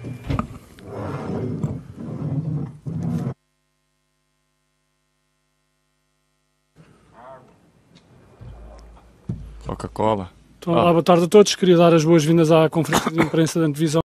Coca-Cola. Então, olá, boa tarde a todos. Queria dar as boas-vindas à conferência de imprensa da antevisão